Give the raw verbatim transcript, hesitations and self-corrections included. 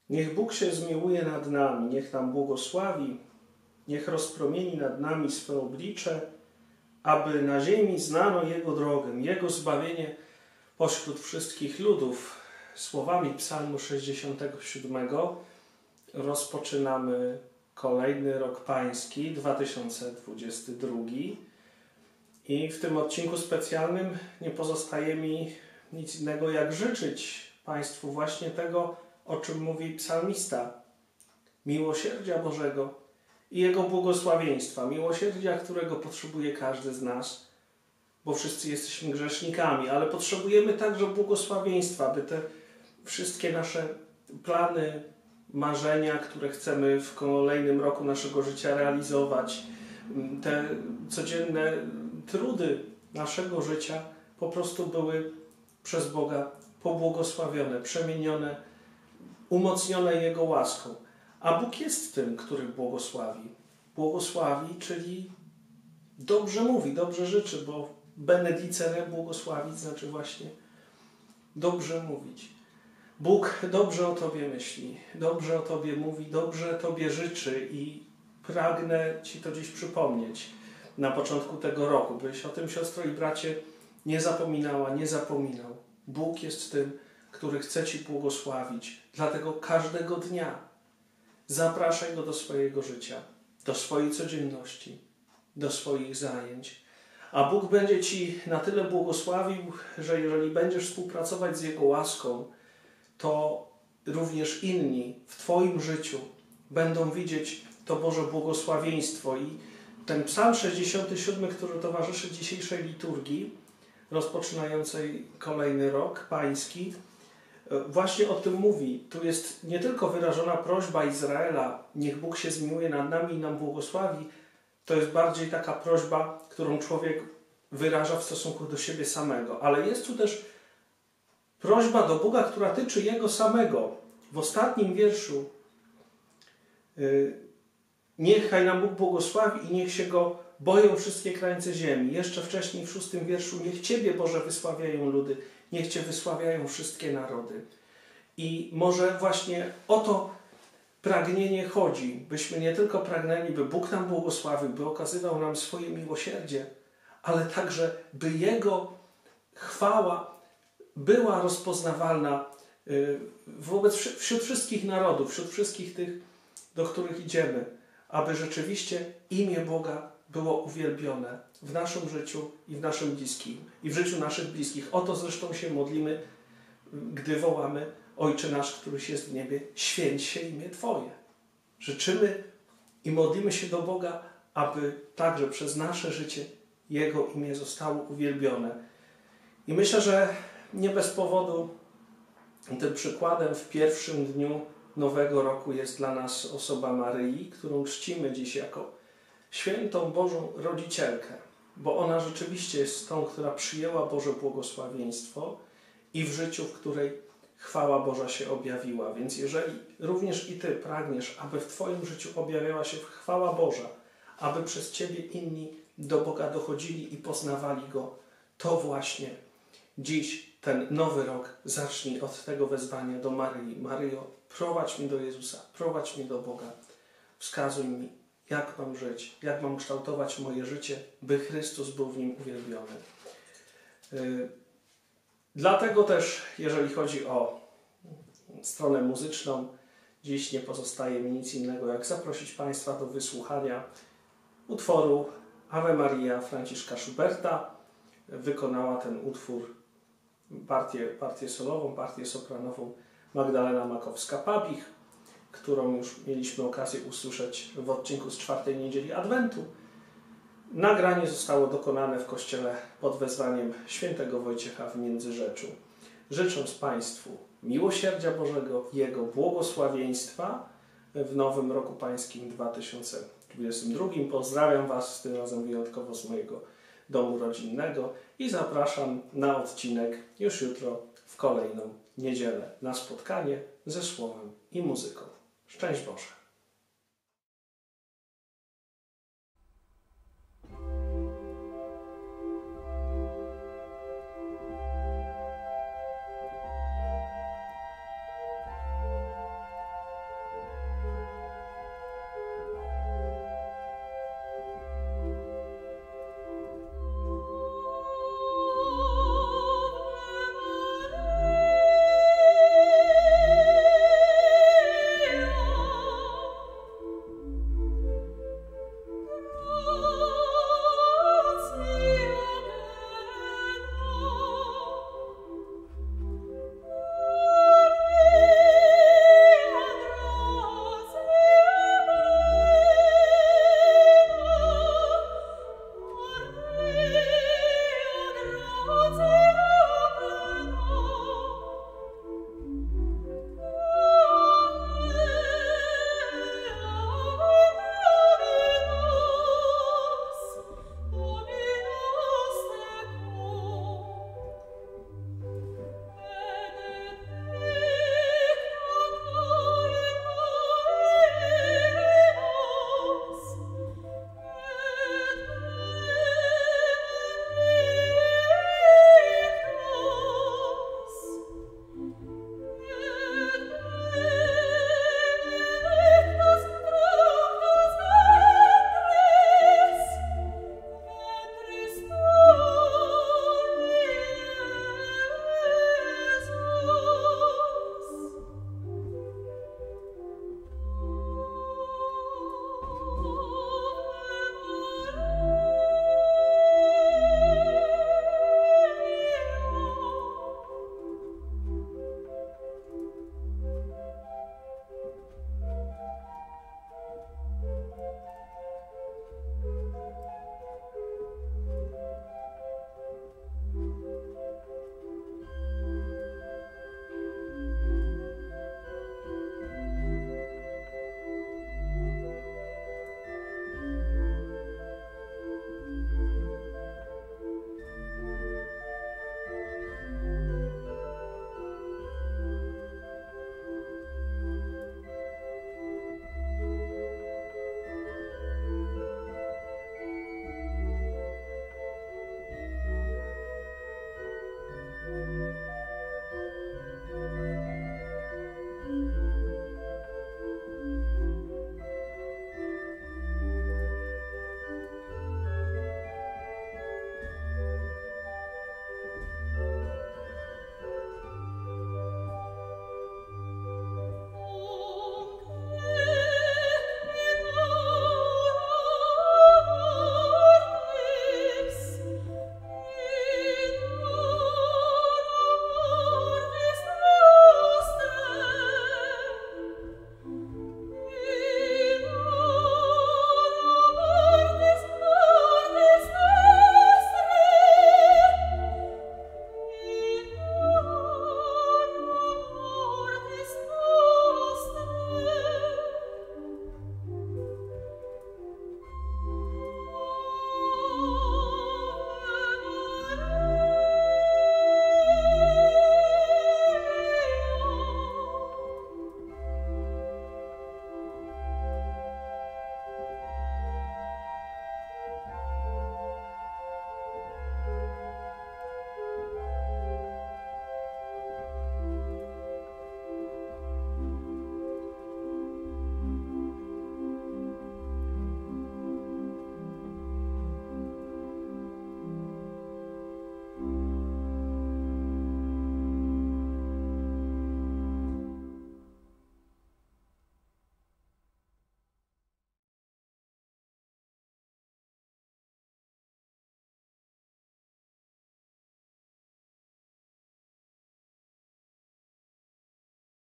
Niech Bóg się zmiłuje nad nami, niech nam błogosławi, niech rozpromieni nad nami swe oblicze, aby na ziemi znano Jego drogę, Jego zbawienie pośród wszystkich ludów. Słowami Psalmu sześćdziesiątego siódmego rozpoczynamy kolejny rok pański, dwa tysiące dwudziesty drugi. I w tym odcinku specjalnym nie pozostaje mi nic innego, jak życzyć Państwu właśnie tego, o czym mówi psalmista. Miłosierdzia Bożego i Jego błogosławieństwa. Miłosierdzia, którego potrzebuje każdy z nas, bo wszyscy jesteśmy grzesznikami, ale potrzebujemy także błogosławieństwa, by te wszystkie nasze plany, marzenia, które chcemy w kolejnym roku naszego życia realizować, te codzienne trudy naszego życia po prostu były przez Boga pobłogosławione, przemienione, umocnione Jego łaską. A Bóg jest tym, który błogosławi. Błogosławi, czyli dobrze mówi, dobrze życzy, bo benedicere, błogosławić, znaczy właśnie dobrze mówić. Bóg dobrze o Tobie myśli, dobrze o Tobie mówi, dobrze Tobie życzy i pragnę Ci to dziś przypomnieć na początku tego roku, byś o tym, siostro i bracie, nie zapominała, nie zapominał. Bóg jest tym, który chce Ci błogosławić, dlatego każdego dnia zapraszaj Go do swojego życia, do swojej codzienności, do swoich zajęć. A Bóg będzie Ci na tyle błogosławił, że jeżeli będziesz współpracować z Jego łaską, to również inni w Twoim życiu będą widzieć to Boże błogosławieństwo. I ten Psalm sześćdziesiąty siódmy, który towarzyszy dzisiejszej liturgii, rozpoczynającej kolejny rok pański, właśnie o tym mówi. Tu jest nie tylko wyrażona prośba Izraela, niech Bóg się zmiłuje nad nami i nam błogosławi, to jest bardziej taka prośba, którą człowiek wyraża w stosunku do siebie samego. Ale jest tu też prośba do Boga, która tyczy Jego samego. W ostatnim wierszu yy, niechaj nam Bóg błogosławi i niech się Go boją wszystkie krańce ziemi. Jeszcze wcześniej w szóstym wierszu niech Ciebie, Boże, wysławiają ludy, niech Cię wysławiają wszystkie narody. I może właśnie o to pragnienie chodzi, byśmy nie tylko pragnęli, by Bóg nam błogosławił, by okazywał nam swoje miłosierdzie, ale także, by Jego chwała była rozpoznawalna wobec, wśród wszystkich narodów, wśród wszystkich tych, do których idziemy, aby rzeczywiście imię Boga było uwielbione w naszym życiu i w naszym bliskim, i w życiu naszych bliskich. O to zresztą się modlimy, gdy wołamy: Ojcze nasz, któryś jest w niebie, święć się imię Twoje. Życzymy i modlimy się do Boga, aby także przez nasze życie Jego imię zostało uwielbione. I myślę, że nie bez powodu tym przykładem w pierwszym dniu nowego roku jest dla nas osoba Maryi, którą czcimy dziś jako świętą Bożą Rodzicielkę, bo ona rzeczywiście jest tą, która przyjęła Boże błogosławieństwo i w życiu, w której chwała Boża się objawiła. Więc jeżeli również i Ty pragniesz, aby w Twoim życiu objawiała się chwała Boża, aby przez Ciebie inni do Boga dochodzili i poznawali Go, to właśnie dziś ten nowy rok zacznij od tego wezwania do Maryi. Maryjo, prowadź mnie do Jezusa, prowadź mnie do Boga. Wskazuj mi, jak mam żyć, jak mam kształtować moje życie, by Chrystus był w nim uwielbiony. Yy, dlatego też, jeżeli chodzi o stronę muzyczną, dziś nie pozostaje mi nic innego, jak zaprosić Państwa do wysłuchania utworu Ave Maria Franciszka Schuberta. Wykonała ten utwór, partię, partię solową, partię sopranową Magdalena Makowska-Pabich, którą już mieliśmy okazję usłyszeć w odcinku z czwartej niedzieli Adwentu. Nagranie zostało dokonane w kościele pod wezwaniem świętego Wojciecha w Międzyrzeczu. Życząc Państwu miłosierdzia Bożego, Jego błogosławieństwa w nowym roku pańskim dwa tysiące dwudziestym drugim. Pozdrawiam Was tym razem wyjątkowo z mojego domu rodzinnego i zapraszam na odcinek już jutro w kolejną niedzielę na spotkanie ze Słowem i muzyką. Szczęść Boże!